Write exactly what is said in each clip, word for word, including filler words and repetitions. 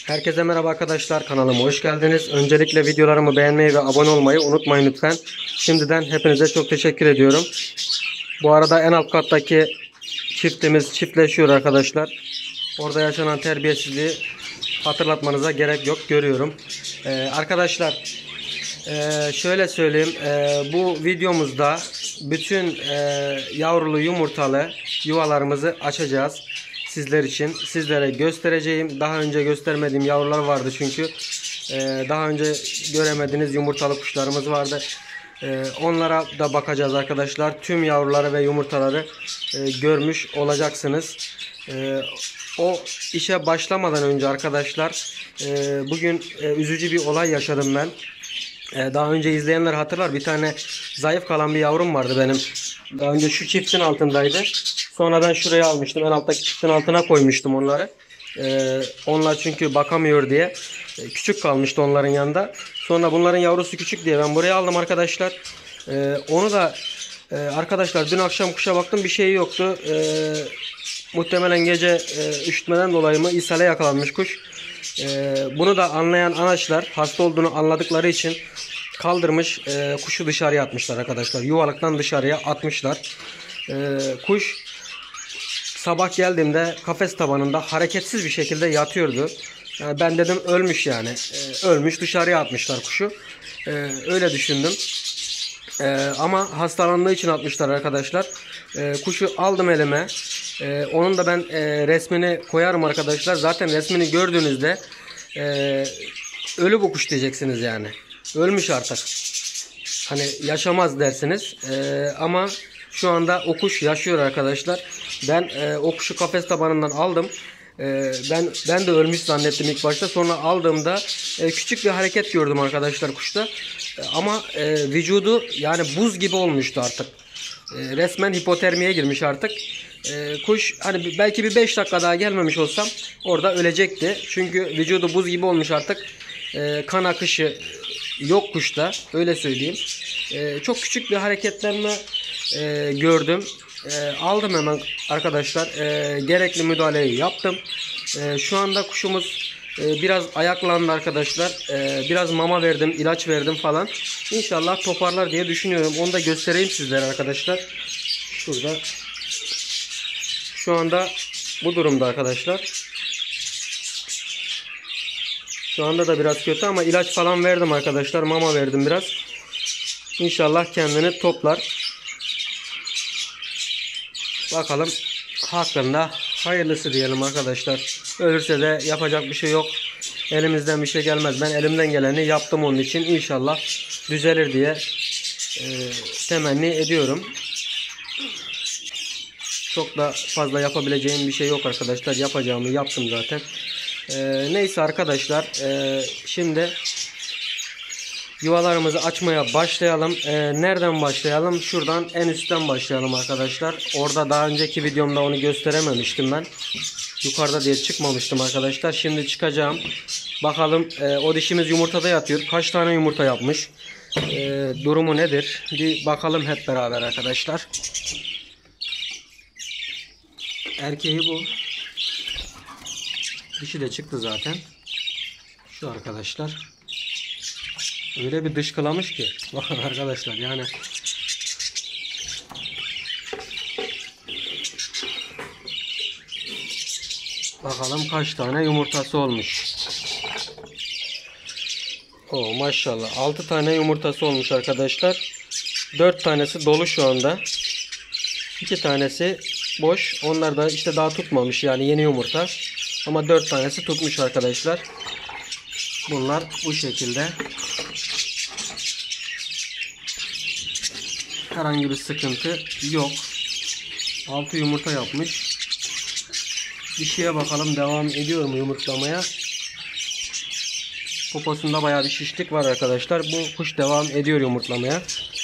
Herkese merhaba arkadaşlar, kanalıma hoş geldiniz. Öncelikle videolarımı beğenmeyi ve abone olmayı unutmayın lütfen. Şimdiden hepinize çok teşekkür ediyorum. Bu arada en alt kattaki çiftimiz çiftleşiyor arkadaşlar. Orada yaşanan terbiyesizliği hatırlatmanıza gerek yok, görüyorum. Ee, arkadaşlar e, şöyle söyleyeyim, e, bu videomuzda bütün e, yavrulu yumurtalı yuvalarımızı açacağız. Sizler için sizlere göstereceğim. Daha önce göstermediğim yavrular vardı çünkü ee, daha önce göremediğiniz yumurtalı kuşlarımız vardı. Ee, onlara da bakacağız arkadaşlar. Tüm yavruları ve yumurtaları e, görmüş olacaksınız. Ee, o işe başlamadan önce arkadaşlar e, bugün e, üzücü bir olay yaşadım ben. E, daha önce izleyenler hatırlar, bir tane zayıf kalan bir yavrum vardı benim. Daha önce şu çiftin altındaydı. Sonra ben şuraya almıştım. En alttaki çiftin altına koymuştum onları. Ee, onlar çünkü bakamıyor diye. Ee, küçük kalmıştı onların yanında. Sonra bunların yavrusu küçük diye ben buraya aldım arkadaşlar. Ee, onu da e, arkadaşlar dün akşam kuşa baktım, bir şey yoktu. Ee, muhtemelen gece e, üşütmeden dolayı mı ishale yakalanmış kuş. Ee, bunu da anlayan anaçlar hasta olduğunu anladıkları için kaldırmış, e, kuşu dışarıya atmışlar arkadaşlar. Yuvalıktan dışarıya atmışlar. Ee, kuş sabah geldiğimde kafes tabanında hareketsiz bir şekilde yatıyordu. Yani ben dedim ölmüş yani. Ee, ölmüş, dışarıya atmışlar kuşu. Ee, öyle düşündüm. Ee, ama hastalandığı için atmışlar arkadaşlar. Ee, kuşu aldım elime. Ee, onun da ben e, resmini koyarım arkadaşlar. Zaten resmini gördüğünüzde e, ölü bu kuş diyeceksiniz yani. Ölmüş artık. Hani yaşamaz dersiniz. Ee, ama şu anda o kuş yaşıyor arkadaşlar. Ben e, o kuşu kafes tabanından aldım. E, ben ben de ölmüş zannettim ilk başta. Sonra aldığımda e, küçük bir hareket gördüm arkadaşlar kuşta. E, ama e, vücudu yani buz gibi olmuştu artık. E, resmen hipotermiye girmiş artık. E, kuş hani belki bir beş dakika daha gelmemiş olsam orada ölecekti. Çünkü vücudu buz gibi olmuş artık. E, kan akışı yok kuşta, öyle söyleyeyim. E, çok küçük bir hareketlenme e, gördüm. E, aldım hemen arkadaşlar. E, gerekli müdahaleyi yaptım. E, şu anda kuşumuz e, biraz ayaklandı arkadaşlar. E, biraz mama verdim, ilaç verdim falan. İnşallah toparlar diye düşünüyorum. Onu da göstereyim sizlere arkadaşlar. Şurada. Şu anda bu durumda arkadaşlar. Şu anda da biraz kötü ama ilaç falan verdim arkadaşlar. Mama verdim biraz. İnşallah kendini toplar. Bakalım, hakkında hayırlısı diyelim arkadaşlar. Ölürse de yapacak bir şey yok. Elimizden bir şey gelmez. Ben elimden geleni yaptım onun için. İnşallah düzelir diye e, temenni ediyorum. Çok da fazla yapabileceğim bir şey yok arkadaşlar. Yapacağımı yaptım zaten. E, neyse arkadaşlar. E, şimdi yuvalarımızı açmaya başlayalım. Ee, nereden başlayalım? Şuradan en üstten başlayalım arkadaşlar. Orada daha önceki videomda onu gösterememiştim ben. Yukarıda diye çıkmamıştım arkadaşlar. Şimdi çıkacağım. Bakalım e, o dişimiz yumurtada yatıyor. Kaç tane yumurta yapmış? E, durumu nedir? Bir bakalım hep beraber arkadaşlar. Erkeği bu. Dişi de çıktı zaten. Şu arkadaşlar. Öyle bir dışkılamış ki. Bakın arkadaşlar yani. Bakalım kaç tane yumurtası olmuş. Oo, maşallah. altı tane yumurtası olmuş arkadaşlar. dört tanesi dolu şu anda. iki tanesi boş. Onlar da işte daha tutmamış yani, yeni yumurta. Ama dört tanesi tutmuş arkadaşlar. Bunlar bu şekilde. Herhangi bir sıkıntı yok. altı yumurta yapmış. Dişiye bakalım devam ediyor mu yumurtlamaya. Poposunda bayağı bir şişlik var arkadaşlar. Bu kuş devam ediyor yumurtlamaya.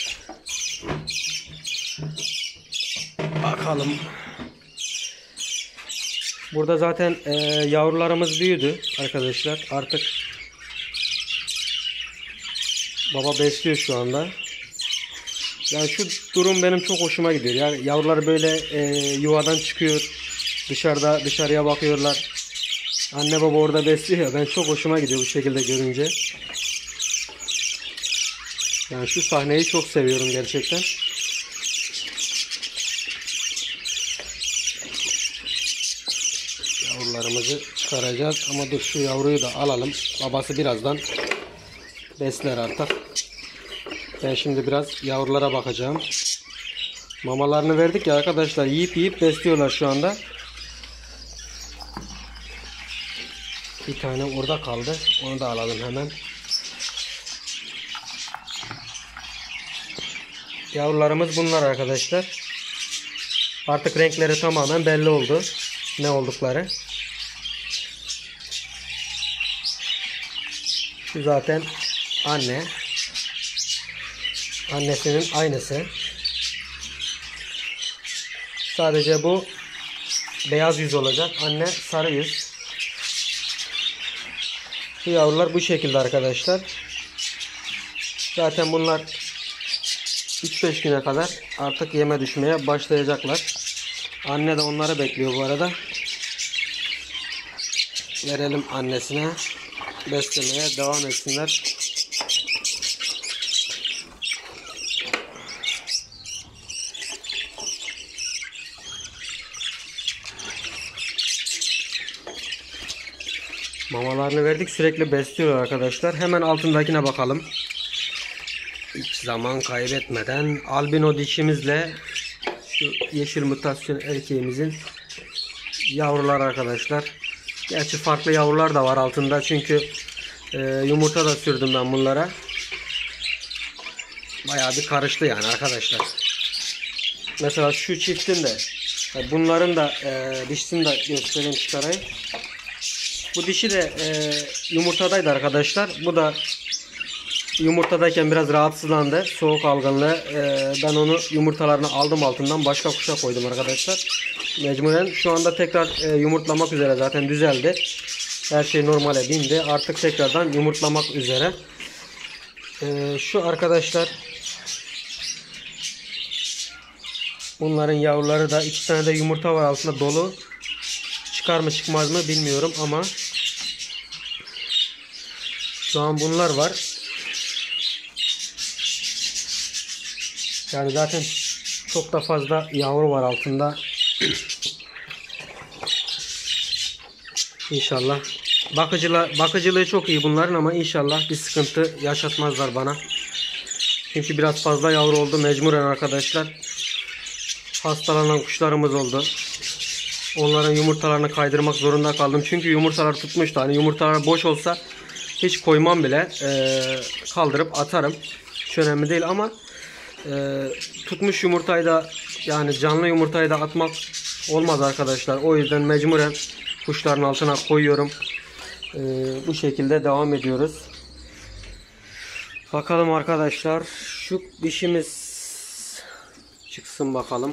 Bakalım. Burada zaten e, yavrularımız büyüdü arkadaşlar. Artık baba besliyor şu anda. Yani şu durum benim çok hoşuma gidiyor. Yani yavrular böyle e, yuvadan çıkıyor. Dışarıda dışarıya bakıyorlar. Anne baba orada besliyor ya, ben çok hoşuma gidiyor bu şekilde görünce. Yani şu sahneyi çok seviyorum gerçekten. Yavrularımızı çıkaracağız ama dur şu yavruyu da alalım. Babası birazdan besler artık. Ben şimdi biraz yavrulara bakacağım. Mamalarını verdik ya arkadaşlar, yiyip yiyip besliyorlar şu anda. Bir tane orada kaldı. Onu da alalım hemen. Yavrularımız bunlar arkadaşlar. Artık renkleri tamamen belli oldu. Ne oldukları. Şu zaten anne. Annesinin aynısı. Sadece bu beyaz yüz olacak. Anne sarı yüz. Bu yavrular bu şekilde arkadaşlar. Zaten bunlar üç beş güne kadar artık yeme düşmeye başlayacaklar. Anne de onları bekliyor bu arada. Verelim annesine. Beslemeye devam etsinler. Mamalarını verdik. Sürekli besliyorlar arkadaşlar. Hemen altındakine bakalım. Hiç zaman kaybetmeden albino dişimizle şu yeşil mutasyon erkeğimizin yavrular arkadaşlar. Gerçi farklı yavrular da var altında. Çünkü e, yumurta da sürdüm ben bunlara. Bayağı bir karıştı yani arkadaşlar. Mesela şu çiftin de bunların da e, dişisini de göstereyim, çıkarayım. Bu dişi de e, yumurtadaydı arkadaşlar. Bu da yumurtadayken biraz rahatsızlandı. Soğuk algınlığı. E, ben onu yumurtalarını aldım altından. Başka kuşa koydum arkadaşlar. Mecburen. Şu anda tekrar e, yumurtlamak üzere, zaten düzeldi. Her şey normale bindi. Artık tekrardan yumurtlamak üzere. E, şu arkadaşlar, bunların yavruları da, iki tane de yumurta var altında dolu. Çıkar mı çıkmaz mı bilmiyorum ama şu an bunlar var. Yani zaten çok da fazla yavru var altında. İnşallah. Bakıcılığı, bakıcılığı çok iyi bunların ama inşallah bir sıkıntı yaşatmazlar bana. Çünkü biraz fazla yavru oldu mecburen arkadaşlar. Hastalanan kuşlarımız oldu. Onların yumurtalarını kaydırmak zorunda kaldım. Çünkü yumurtalar tutmuştu. Hani yumurtalar boş olsa hiç koymam bile. Ee, kaldırıp atarım. Hiç önemli değil ama e, tutmuş yumurtayı da, yani canlı yumurtayı da atmak olmaz arkadaşlar. O yüzden mecburen kuşların altına koyuyorum. Ee, bu şekilde devam ediyoruz. Bakalım arkadaşlar. Şu dişimiz çıksın bakalım.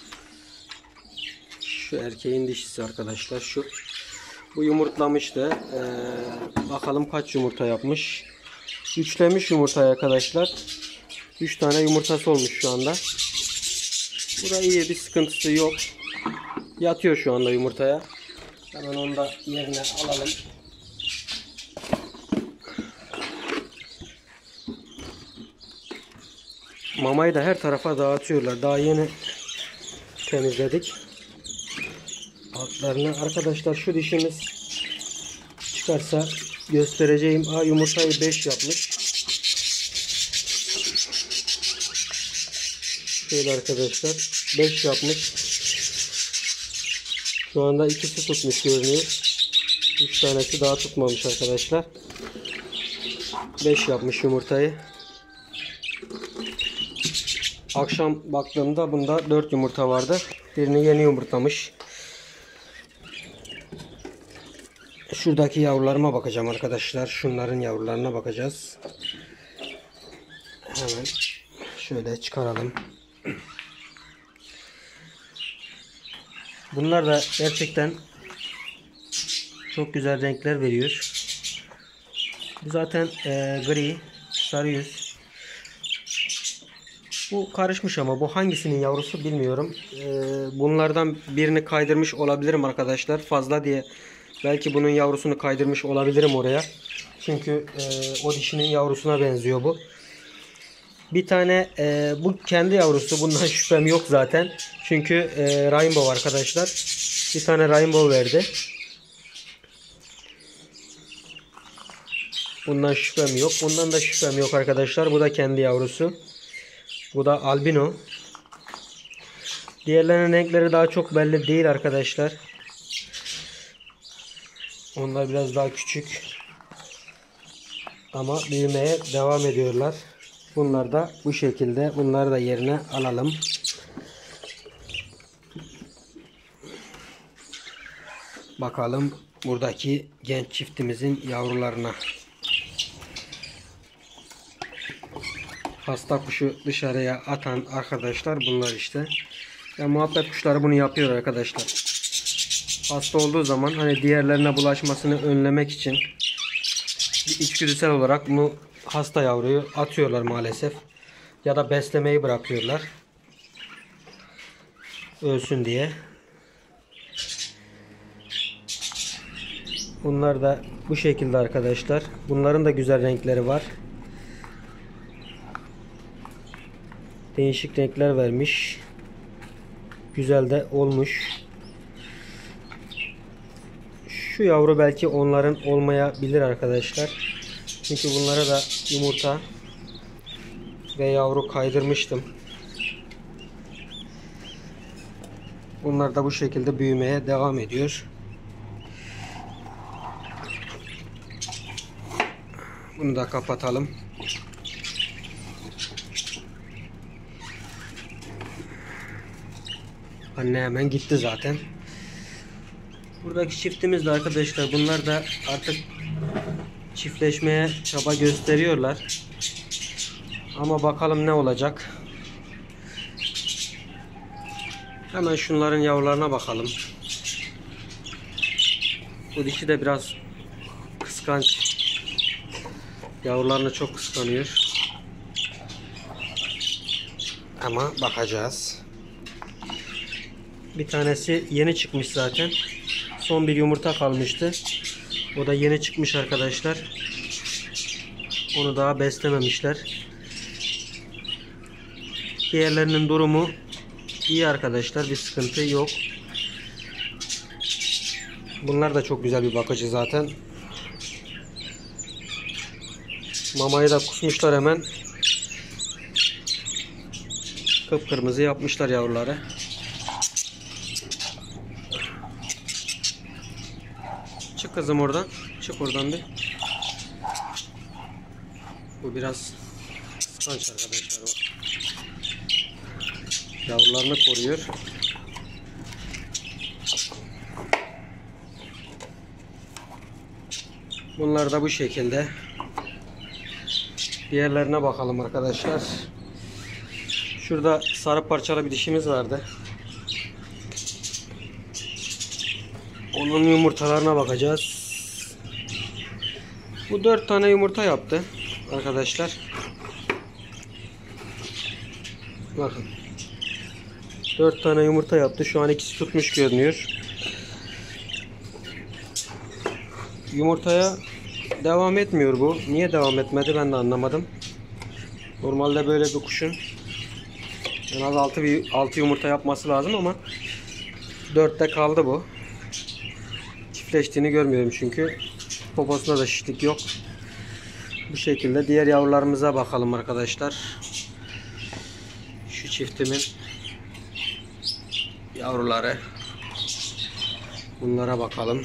Şu erkeğin dişisi arkadaşlar. Şu. Bu yumurtlamıştı. Ee, bakalım kaç yumurta yapmış. Üçlemiş yumurtayı arkadaşlar. üç tane yumurtası olmuş şu anda. Bu da iyi, bir sıkıntısı yok. Yatıyor şu anda yumurtaya. Hemen onu da yerine alalım. Mamayı da her tarafa dağıtıyorlar. Daha yeni temizledik altlarını. Arkadaşlar şu dişimiz çıkarsa göstereceğim. Aa, yumurtayı beş yapmış. Şöyle arkadaşlar, beş yapmış. Şu anda ikisi tutmuş görünüyor. üç tanesi daha tutmamış arkadaşlar. beş yapmış yumurtayı. Akşam baktığımda bunda dört yumurta vardı. Birini yeni yumurtlamış. Şuradaki yavrularıma bakacağım arkadaşlar. Şunların yavrularına bakacağız. Hemen şöyle çıkaralım. Bunlar da gerçekten çok güzel renkler veriyor. Bu zaten e, gri, sarı yüz. Bu karışmış ama bu hangisinin yavrusu bilmiyorum. E, bunlardan birini kaydırmış olabilirim arkadaşlar. Fazla diye Belki bunun yavrusunu kaydırmış olabilirim oraya. Çünkü e, o dişinin yavrusuna benziyor bu. Bir tane e, bu kendi yavrusu. Bundan şüphem yok zaten. Çünkü e, Rainbow arkadaşlar. Bir tane Rainbow verdi. Bundan şüphem yok. Bundan da şüphem yok arkadaşlar. Bu da kendi yavrusu. Bu da albino. Diğerlerinin renkleri daha çok belli değil arkadaşlar. Onlar biraz daha küçük. Ama büyümeye devam ediyorlar. Bunlar da bu şekilde. Bunları da yerine alalım. Bakalım buradaki genç çiftimizin yavrularına. Hasta kuşu dışarıya atan arkadaşlar bunlar işte. Ya muhabbet kuşları bunu yapıyor arkadaşlar. Hasta olduğu zaman hani diğerlerine bulaşmasını önlemek için içgüdüsel olarak bunu hasta yavruyu atıyorlar maalesef. Ya da beslemeyi bırakıyorlar. Ölsün diye. Bunlar da bu şekilde arkadaşlar. Bunların da güzel renkleri var. Değişik renkler vermiş. Güzel de olmuş. Şu yavru belki onların olmayabilir arkadaşlar. Çünkü bunlara da yumurta ve yavru kaydırmıştım. Bunlar da bu şekilde büyümeye devam ediyor. Bunu da kapatalım. Anne hemen gitti zaten. Buradaki çiftimiz de arkadaşlar, bunlar da artık çiftleşmeye çaba gösteriyorlar. Ama bakalım ne olacak. Hemen şunların yavrularına bakalım. Bu dişi de biraz kıskanç. Yavrularını çok kıskanıyor. Ama bakacağız. Bir tanesi yeni çıkmış zaten. Son bir yumurta kalmıştı. O da yeni çıkmış arkadaşlar. Onu daha beslememişler. Diğerlerinin durumu iyi arkadaşlar. Bir sıkıntı yok. Bunlar da çok güzel bir bakıcı zaten. Mamayı da kusmuşlar hemen. Kıpkırmızı yapmışlar yavruları. Çık kızım oradan. Çık oradan bir. Bu biraz kıskanç arkadaşlar. Bak. Yavrularını koruyor. Bunlar da bu şekilde. Diğerlerine bakalım arkadaşlar. Şurada sarı parçalı bir dişimiz vardı. Onun yumurtalarına bakacağız. Bu dört tane yumurta yaptı arkadaşlar. Bakın. dört tane yumurta yaptı. Şu an ikisi tutmuş görünüyor. Yumurtaya devam etmiyor bu. Niye devam etmedi ben de anlamadım. Normalde böyle bir kuşun en az altı yumurta yapması lazım ama dörtte kaldı bu. Çiftleştiğini görmüyorum çünkü. Poposunda da şişlik yok. Bu şekilde diğer yavrularımıza bakalım arkadaşlar. Şu çiftimin yavruları. Bunlara bakalım.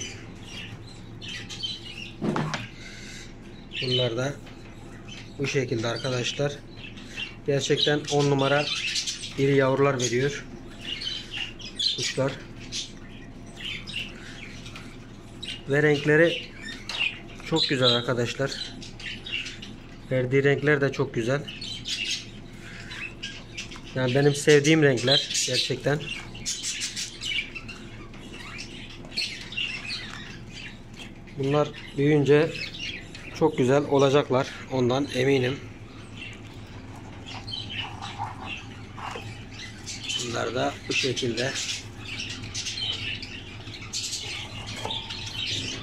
Bunlar da bu şekilde arkadaşlar. Gerçekten on numara iri yavrular veriyor kuşlar. Ve renkleri çok güzel arkadaşlar. Verdiği renkler de çok güzel. Yani benim sevdiğim renkler gerçekten. Bunlar büyüyünce çok güzel olacaklar. Ondan eminim. Bunlar da bu şekilde.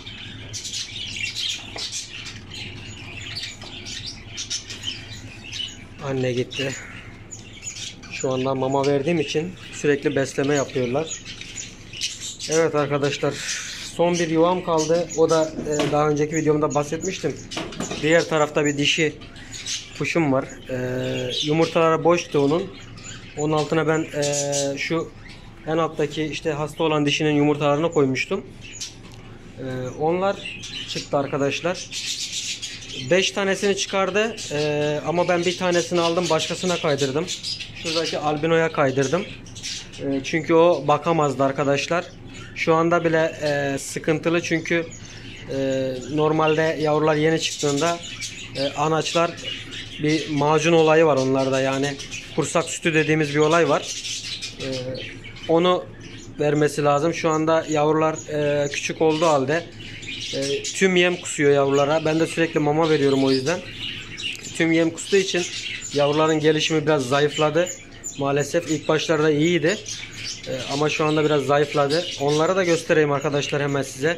Anne gitti. Şu anda mama verdiğim için sürekli besleme yapıyorlar. Evet arkadaşlar, son bir yuvam kaldı. O da e, daha önceki videomda bahsetmiştim. Diğer tarafta bir dişi kuşum var. E, yumurtaları boştu onun. Onun altına ben e, şu en alttaki işte hasta olan dişinin yumurtalarını koymuştum. E, onlar çıktı arkadaşlar. beş tanesini çıkardı e, ama ben bir tanesini aldım, başkasına kaydırdım. Şuradaki albinoya kaydırdım. E, çünkü o bakamazdı arkadaşlar. Şu anda bile e, sıkıntılı çünkü e, normalde yavrular yeni çıktığında e, anaçlar bir macun olayı var onlarda, yani kursak sütü dediğimiz bir olay var. E, onu vermesi lazım. Şu anda yavrular e, küçük olduğu halde e, tüm yem kusuyor yavrulara. Ben de sürekli mama veriyorum o yüzden. Tüm yem kustuğu için yavruların gelişimi biraz zayıfladı. Maalesef ilk başlarda iyiydi. Ee, ama şu anda biraz zayıfladı. Onları da göstereyim arkadaşlar hemen size.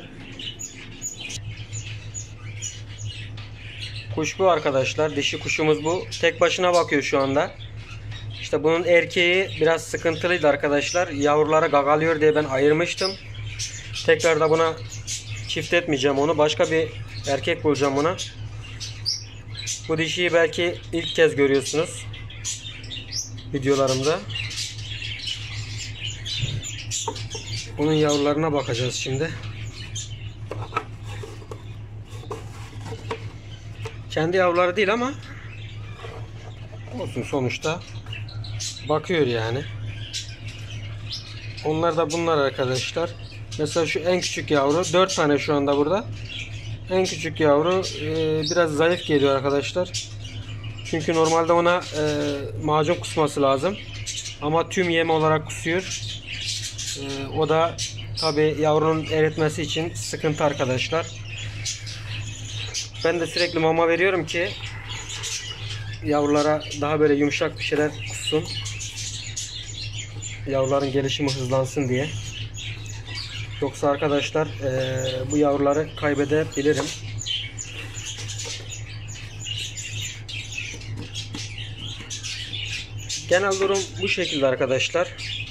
Kuş bu arkadaşlar. Dişi kuşumuz bu. Tek başına bakıyor şu anda. İşte bunun erkeği biraz sıkıntılıydı arkadaşlar. Yavruları gagalıyor diye ben ayırmıştım. Tekrar da buna çift etmeyeceğim onu. Başka bir erkek bulacağım buna. Bu dişiyi belki ilk kez görüyorsunuz videolarımda. Bunun yavrularına bakacağız şimdi. Kendi yavruları değil ama olsun, sonuçta bakıyor yani. Onlar da bunlar arkadaşlar. Mesela şu en küçük yavru, dört tane şu anda burada. En küçük yavru e, biraz zayıf geliyor arkadaşlar. Çünkü normalde ona e, macun kusması lazım. Ama tüm yem olarak kusuyor. E, o da tabi yavrunun eritmesi için sıkıntı arkadaşlar. Ben de sürekli mama veriyorum ki yavrulara daha böyle yumuşak bir şeyler kussun. Yavruların gelişimi hızlansın diye. Yoksa arkadaşlar e, bu yavruları kaybedebilirim. Genel durum bu şekilde arkadaşlar.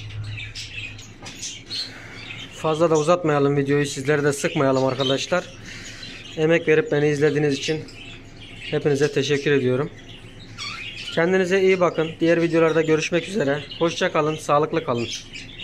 Fazla da uzatmayalım videoyu, sizleri de sıkmayalım arkadaşlar. Emek verip beni izlediğiniz için hepinize teşekkür ediyorum. Kendinize iyi bakın. Diğer videolarda görüşmek üzere. Hoşça kalın, sağlıklı kalın.